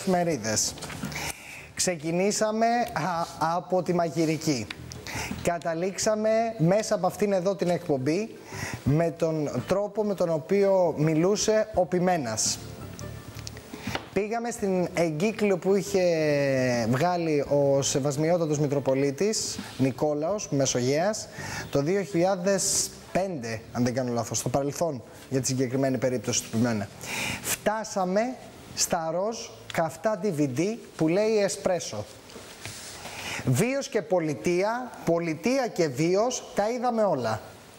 εφημερίδες. Ξεκινήσαμε από τη μαγειρική. Καταλήξαμε μέσα από αυτήν εδώ την εκπομπή με τον τρόπο με τον οποίο μιλούσε ο Ποιμένας. Πήγαμε στην εγκύκλιο που είχε βγάλει ο Σεβασμιότατος Μητροπολίτης Νικόλαος Μεσογέας το 2005, αν δεν κάνω λάθος, στο παρελθόν για τη συγκεκριμένη περίπτωση του Ποιμένα. Φτάσαμε στα ροζ καυτά DVD που λέει Εσπρέσο. Βίος και πολιτεία, πολιτεία και βίος, τα είδαμε όλα.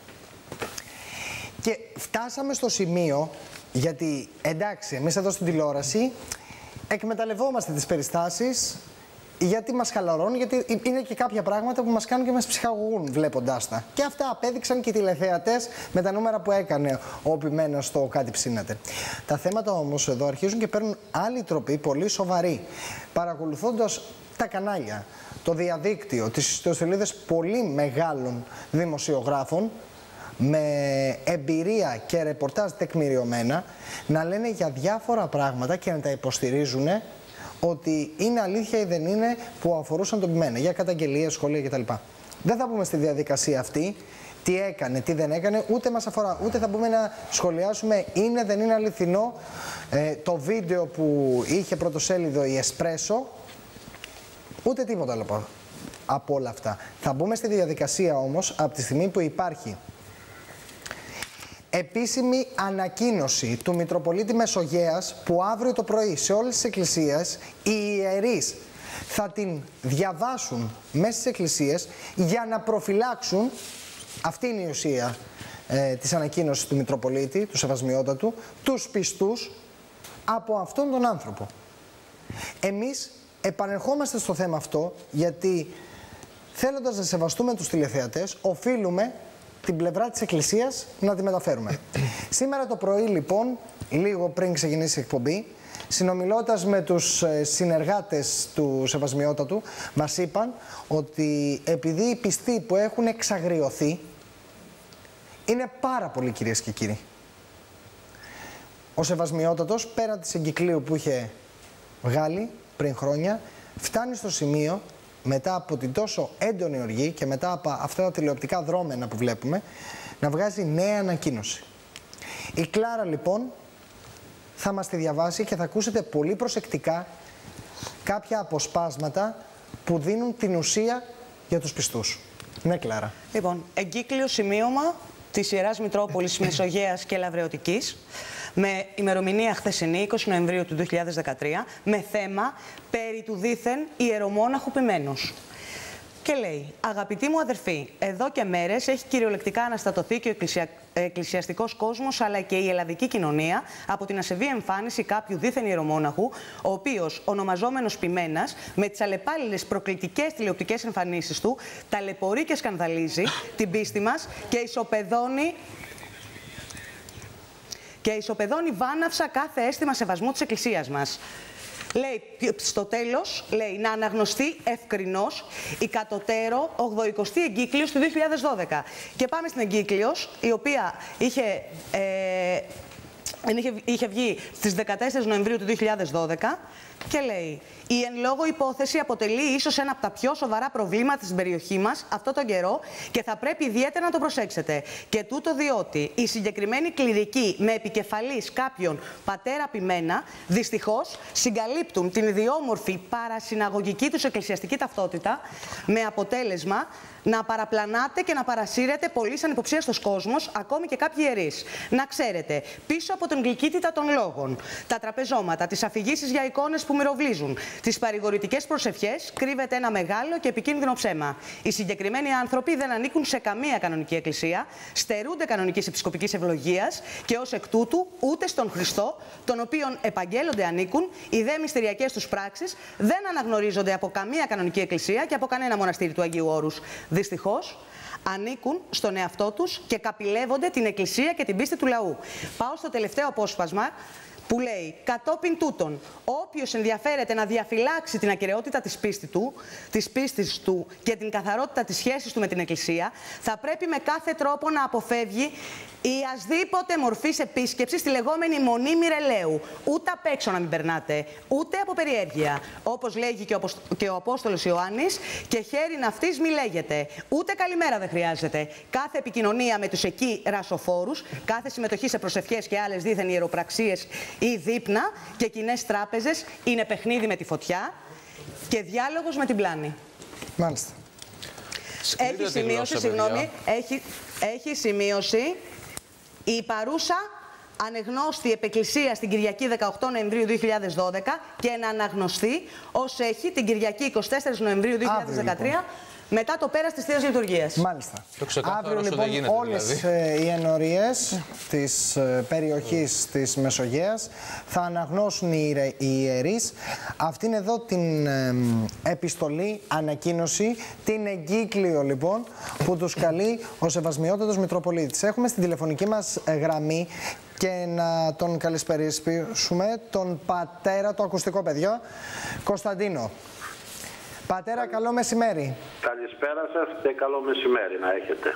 Και φτάσαμε στο σημείο, γιατί εντάξει, εμείς εδώ στην τηλεόραση εκμεταλλευόμαστε τις περιστάσεις γιατί μας χαλαρώνουν, γιατί είναι και κάποια πράγματα που μας κάνουν και μας ψυχαγωγούν βλέποντάς τα. Και αυτά απέδειξαν και οι τηλεθεατές με τα νούμερα που έκανε ο Ποιμένας στο Κάτι Ψήνεται. Τα θέματα όμως εδώ αρχίζουν και παίρνουν άλλη τροπή, πολύ σοβαρή. Παρακολουθώντας τα κανάλια, το διαδίκτυο, τις ιστοσελίδες πολύ μεγάλων δημοσιογράφων με εμπειρία και ρεπορτάζ τεκμηριωμένα να λένε για διάφορα πράγματα και να τα υποστηρίζουν ότι είναι αλήθεια ή δεν είναι που αφορούσαν τον Ποιμένα, για καταγγελίες, σχόλια κτλ. Δεν θα μπούμε στη διαδικασία αυτή, τι έκανε, τι δεν έκανε, ούτε μας αφορά, ούτε θα μπούμε να σχολιάσουμε είναι, δεν είναι αληθινό το βίντεο που είχε πρωτοσέλιδο η Εσπρέσο, ούτε τίποτα άλλο από όλα αυτά. Θα μπούμε στη διαδικασία όμως από τη στιγμή που υπάρχει επίσημη ανακοίνωση του Μητροπολίτη Μεσογέας που αύριο το πρωί σε όλες τις εκκλησίες οι ιερείς θα την διαβάσουν μέσα στις εκκλησίες για να προφυλάξουν, αυτή είναι η ουσία της ανακοίνωσης του Μητροπολίτη, του Σεβασμιότατου, τους πιστούς από αυτόν τον άνθρωπο. Εμείς επανερχόμαστε στο θέμα αυτό γιατί θέλοντας να σεβαστούμε τους τηλεθεατές οφείλουμε την πλευρά της Εκκλησίας να τη μεταφέρουμε. Σήμερα το πρωί λοιπόν, λίγο πριν ξεκινήσει η εκπομπή, συνομιλώντας με τους συνεργάτες του Σεβασμιότατου, μας είπαν ότι επειδή οι πιστοί που έχουν εξαγριωθεί είναι πάρα πολλοί, κυρίες και κύριοι. Ο Σεβασμιότατος, πέραν της εγκυκλίου που είχε βγάλει πριν χρόνια, φτάνει στο σημείο μετά από την τόσο έντονη οργή και μετά από αυτά τα τηλεοπτικά δρόμενα που βλέπουμε, να βγάζει νέα ανακοίνωση. Η Κλάρα λοιπόν θα μας τη διαβάσει και θα ακούσετε πολύ προσεκτικά κάποια αποσπάσματα που δίνουν την ουσία για τους πιστούς. Ναι, Κλάρα. Λοιπόν, εγκύκλιο σημείωμα της Ιεράς Μητρόπολης Μεσογέας και Λαβρεωτικής, με ημερομηνία χθεσινή, 20 Νοεμβρίου του 2013, με θέμα περί του δήθεν ιερομόναχου Ποιμένος. Και λέει: αγαπητοί μου αδερφοί, εδώ και μέρες έχει κυριολεκτικά αναστατωθεί και ο εκκλησιαστικός κόσμος αλλά και η ελλαδική κοινωνία από την ασεβή εμφάνιση κάποιου δήθεν ιερομόναχου, ο οποίος, ονομαζόμενος Ποιμένας, με τις αλλεπάλληλες προκλητικές τηλεοπτικές εμφανίσεις του, ταλαιπωρεί και σκανδαλίζει την πίστη μας και ισοπεδώνει βάναυσα κάθε αίσθημα σεβασμού της Εκκλησίας μας. Λέει, στο τέλος, λέει, να αναγνωστεί ευκρινώς η κατωτέρω 80η εγκύκλιος του 2012. Και πάμε στην εγκύκλιος, η οποία είχε βγει στις 14 Νοεμβρίου του 2012 και λέει: η εν λόγω υπόθεση αποτελεί ίσως ένα από τα πιο σοβαρά προβλήματα στην περιοχή μας αυτό τον καιρό και θα πρέπει ιδιαίτερα να το προσέξετε. Και τούτο διότι οι συγκεκριμένοι κληρικοί με επικεφαλής κάποιον πατέρα Ποιμένα δυστυχώς συγκαλύπτουν την ιδιόμορφη παρασυναγωγική τους εκκλησιαστική ταυτότητα, με αποτέλεσμα να παραπλανάτε και να παρασύρετε πολύ ανυποψίαστος κόσμος, ακόμη και κάποιοι ιερείς. Να ξέρετε, πίσω από την γλυκύτητα των λόγων, τα τραπεζώματα, τις αφηγήσεις για εικόνες που μυροβλίζουν, τις παρηγορητικές προσευχές, κρύβεται ένα μεγάλο και επικίνδυνο ψέμα. Οι συγκεκριμένοι άνθρωποι δεν ανήκουν σε καμία κανονική εκκλησία, στερούνται κανονικής επισκοπικής ευλογίας και ως εκ τούτου ούτε στον Χριστό, τον οποίον επαγγέλλονται ανήκουν, οι δε μυστηριακές τους πράξεις δεν αναγνωρίζονται από καμία κανονική εκκλησία και από κανένα μοναστήρι του Αγίου Όρους. Δυστυχώς, ανήκουν στον εαυτό τους και καπηλεύονται την Εκκλησία και την πίστη του λαού. Πάω στο τελευταίο απόσπασμα που λέει «Κατόπιν τούτων, όποιος ενδιαφέρεται να διαφυλάξει την ακεραιότητα της πίστης του και την καθαρότητα της σχέσης του με την Εκκλησία, θα πρέπει με κάθε τρόπο να αποφεύγει ιασδήποτε μορφής επίσκεψης στη λεγόμενη μονή Μιρελαίου. Ούτε απ' έξω να μην περνάτε, ούτε από περιέργεια. Όπως λέγει και ο Απόστολος Ιωάννης, και χέρι ναυτής μη λέγεται. Ούτε καλημέρα δεν χρειάζεται. Κάθε επικοινωνία με τους εκεί ρασοφόρους, κάθε συμμετοχή σε προσευχές και άλλες δίθεν ιεροπραξίες ή δείπνα και κοινές τράπεζες είναι παιχνίδι με τη φωτιά και διάλογος με την πλάνη». Μάλιστα. Έχει σημείωση, συγγνώμη, έχει σημείωση η παρούσα ανεγνώστη επεκκλησία στην Κυριακή 18 Νοεμβρίου 2012 και να αναγνωστεί ως έχει την Κυριακή 24 Νοεμβρίου 2013 μετά το πέρας της Θείας Λειτουργίας. Μάλιστα. Αύριο λοιπόν όλες οι ενορίες της περιοχής της Μεσογείας θα αναγνώσουν οι ιερείς αυτήν εδώ την επιστολή, ανακοίνωση, την εγκύκλιο λοιπόν που τους καλεί ο Σεβασμιότατος Μητροπολίτης. Έχουμε στην τηλεφωνική μας γραμμή και να τον καλησπερίσουμε τον πατέρα, το ακουστικό παιδιό, Κωνσταντίνο. Πατέρα, καλό μεσημέρι. Καλησπέρα σας και καλό μεσημέρι να έχετε.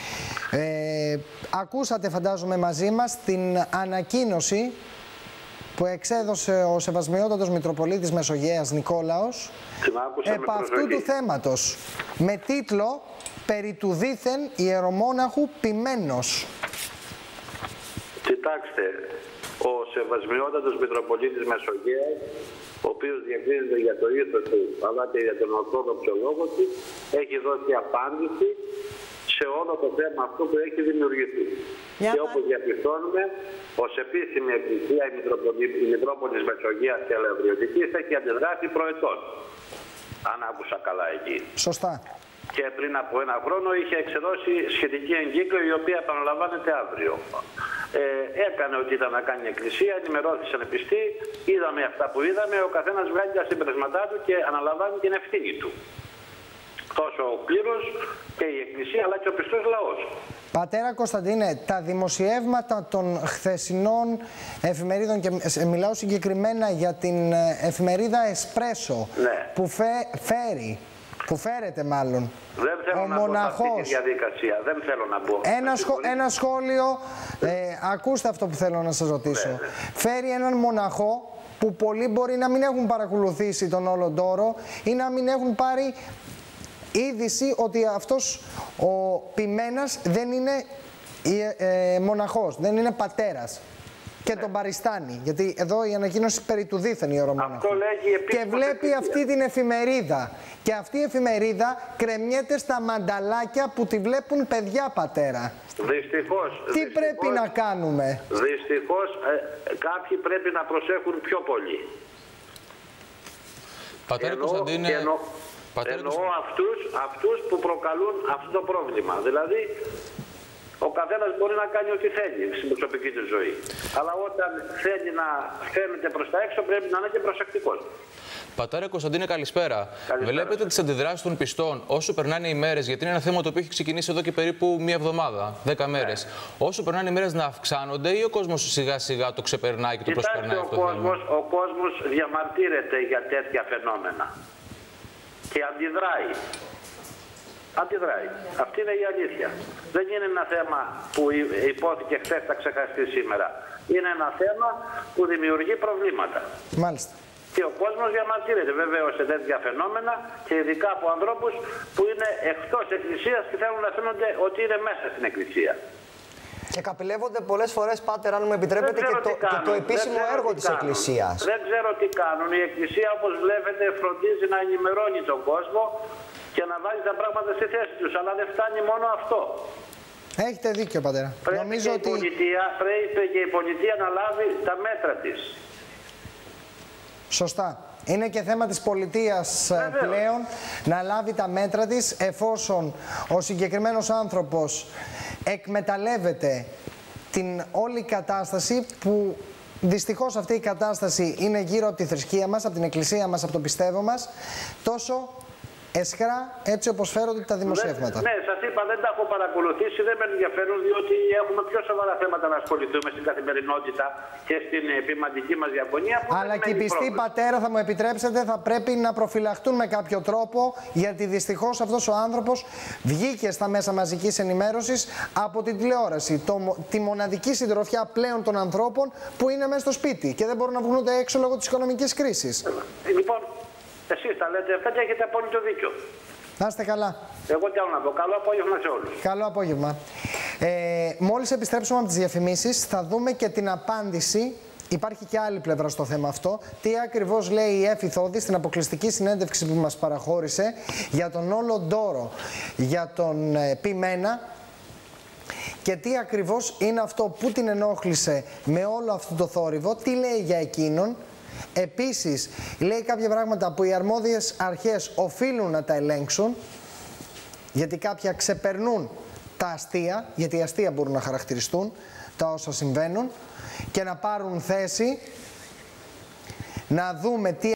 Ακούσατε, φαντάζομαι, μαζί μας την ανακοίνωση που εξέδωσε ο Σεβασμιότατος Μητροπολίτης Μεσογείας Νικόλαος επ' αυτού του θέματος, με τίτλο «Περί του δήθεν ιερομόναχου ποιμένος». Κοιτάξτε, ο Σεβασμιότατος Μητροπολίτης Μεσογείας, ο οποίος διακρίνεται για το ήθος του αλλά και για τον ορθόδοξο λόγο του, έχει δώσει απάντηση σε όλο το θέμα αυτό που έχει δημιουργηθεί. Και όπως διαπιστώνουμε, ως επίσημη εκκλησία η Μητρόπολης Μεσογείας και Ελευριωτικής έχει αντιδράσει προετών. Αν άκουσα καλά εκεί. Σωστά. Και πριν από ένα χρόνο είχε εξεδώσει σχετική εγκύκλιο, η οποία επαναλαμβάνεται αύριο. Έκανε ό,τι ήταν να κάνει η Εκκλησία, ενημερώθησαν οι πιστοί, είδαμε αυτά που είδαμε, ο καθένας βγάζει τα συμπερασματά του και αναλαμβάνει την ευθύνη του. Τόσο ο κλήρος και η Εκκλησία, αλλά και ο πιστός λαός. Πατέρα Κωνσταντίνε, τα δημοσιεύματα των χθεσινών εφημερίδων, και μιλάω συγκεκριμένα για την εφημερίδα Εσπρέσο, ναι, που φέρεται μάλλον δεν θέλω να μπω σε αυτή τη διαδικασία. Δεν θέλω να μπω. Ένα σχόλιο, ακούστε αυτό που θέλω να σας ρωτήσω. Ναι. Φέρει έναν μοναχό που πολλοί μπορεί να μην έχουν παρακολουθήσει τον όλο τόρο ή να μην έχουν πάρει είδηση ότι αυτός ο ποιμένας δεν είναι μοναχός, δεν είναι πατέρας. Και τον παριστάνει, γιατί εδώ η ανακοίνωση περί του δήθεν ιερομόναχου. Και βλέπει αυτή την εφημερίδα. Και αυτή η εφημερίδα κρεμιέται στα μανταλάκια που τη βλέπουν παιδιά, πατέρα. Δυστυχώς. Τι πρέπει να κάνουμε? Δυστυχώς κάποιοι πρέπει να προσέχουν πιο πολύ. Πατέρα Κωνσταντίνε, εννοώ αυτούς που προκαλούν αυτό το πρόβλημα. Δηλαδή, ο καθένας μπορεί να κάνει ό,τι θέλει στην προσωπική του ζωή. Αλλά όταν θέλει να φαίνεται προς τα έξω, πρέπει να είναι και προσεκτικός. Πατέρα Κωνσταντίνε, καλησπέρα. Βλέπετε τις αντιδράσεις των πιστών όσο περνάνε οι μέρες, γιατί είναι ένα θέμα το οποίο έχει ξεκινήσει εδώ και περίπου μία εβδομάδα, 10 μέρες. Όσο περνάνε οι μέρες να αυξάνονται ή ο κόσμος σιγά σιγά το ξεπερνάει και το προσπερνάει αυτό το θέμα? Ο κόσμος διαμαρτύρεται για τέτοια φαινόμενα και αντιδράει. Αντιδράει. Αυτή είναι η αλήθεια. Δεν είναι ένα θέμα που υπόθηκε χθες, θα ξεχαστεί σήμερα. Είναι ένα θέμα που δημιουργεί προβλήματα. Μάλιστα. Και ο κόσμος διαμαρτύρεται βεβαίως σε τέτοια φαινόμενα και ειδικά από ανθρώπους που είναι εκτός εκκλησίας και θέλουν να φαίνονται ότι είναι μέσα στην εκκλησία. Και καπηλεύονται πολλές φορές, Πάτερ, αν μου επιτρέπετε, και το επίσημο έργο της Εκκλησίας. Δεν ξέρω τι κάνουν. Η Εκκλησία, όπως βλέπετε, φροντίζει να ενημερώνει τον κόσμο και να βάζει τα πράγματα στη θέση τους. Αλλά δεν φτάνει μόνο αυτό. Έχετε δίκιο, πατέρα. Πρέπει και η πολιτεία να λάβει τα μέτρα της. Σωστά. Είναι και θέμα της πολιτείας πλέον να λάβει τα μέτρα της, εφόσον ο συγκεκριμένος άνθρωπος εκμεταλλεύεται την όλη κατάσταση, που δυστυχώς αυτή η κατάσταση είναι γύρω από τη θρησκεία μας, από την εκκλησία μας, από το πιστεύω μας, τόσο αισχρά έτσι όπως φέρονται τα δημοσιεύματα. Ναι, σας είπα, δεν τα έχω παρακολουθήσει, δεν με ενδιαφέρουν, διότι έχουμε πιο σοβαρά θέματα να ασχοληθούμε στην καθημερινότητα και στην επιμαντική μας διαφωνία. Αλλά και οι πιστοί, πατέρα, θα μου επιτρέψετε, θα πρέπει να προφυλαχτούν με κάποιο τρόπο, γιατί δυστυχώς αυτός ο άνθρωπος βγήκε στα μέσα μαζικής ενημέρωσης από την τηλεόραση. Τη μοναδική συντροφιά πλέον των ανθρώπων που είναι μέσα στο σπίτι και δεν μπορούν να βγουν ούτε έξω λόγω της οικονομικής κρίσης. Λοιπόν, εσείς τα λέτε αυτά και έχετε απόλυτο δίκιο. Να είστε καλά. Εγώ τι άλλο να πω. Καλό απόγευμα σε όλους. Καλό απόγευμα. Μόλις επιστρέψουμε από τις διαφημίσεις, θα δούμε και την απάντηση. Υπάρχει και άλλη πλευρά στο θέμα αυτό. Τι ακριβώς λέει η Έφη Θόδη στην αποκλειστική συνέντευξη που μας παραχώρησε για τον όλο ντόρο, για τον Πιμένα, και τι ακριβώς είναι αυτό που την ενόχλησε με όλο αυτό το θόρυβο, τι λέει για εκείνον. Επίσης, λέει κάποια πράγματα που οι αρμόδιες αρχές οφείλουν να τα ελέγξουν, γιατί κάποια ξεπερνούν τα αστεία, γιατί οι αστεία μπορούν να χαρακτηριστούν τα όσα συμβαίνουν, και να πάρουν θέση, να δούμε τι